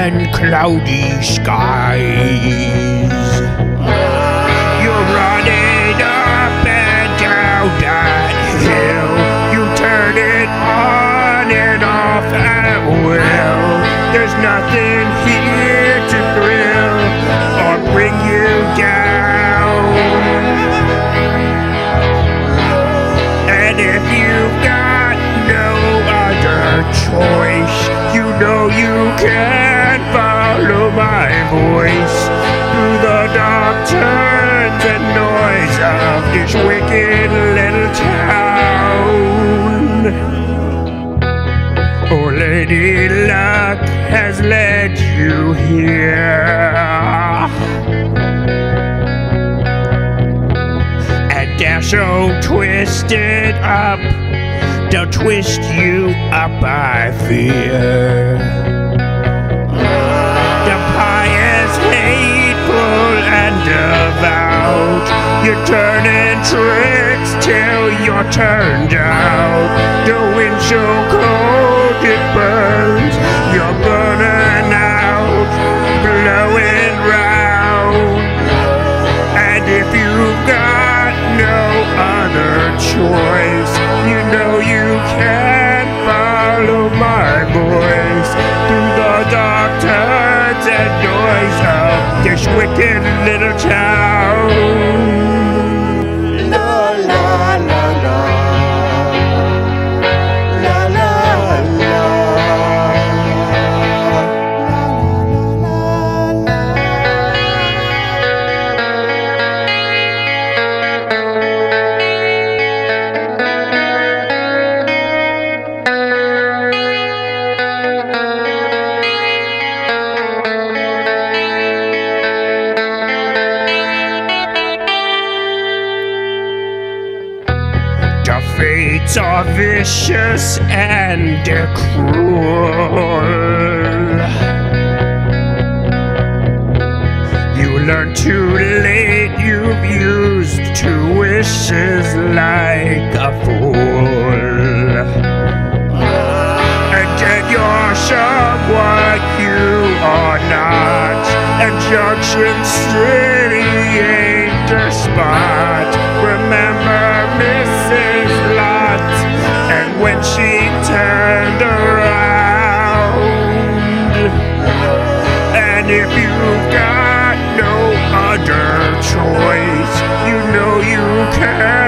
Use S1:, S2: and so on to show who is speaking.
S1: and cloudy skies. You're running up and down that hill. You turn it on and off at will. There's nothing here to thrill or bring you down. And if you've got no other choice, you know you can follow my voice through the dark turns and noise of this wicked little town. Oh, Lady Luck has led you here, and they're so twisted up, they'll twist you up, I fear. The pious, hateful, and devout, you're turning tricks till you're turned out. The wind's so cold it burns, you're burning out, blowing round. And if you've got no other choice, you know you can follow my voice through the dark turns and noise of this wicked little town. La la la la. The fates are vicious and they're cruel. You learn too late, you've used 2 wishes like a fool. And then you're someone you are not, and Junction City ain't the spot. Remember Mrs. Lot, and when she turned around. And if you've got no other choice, you know you can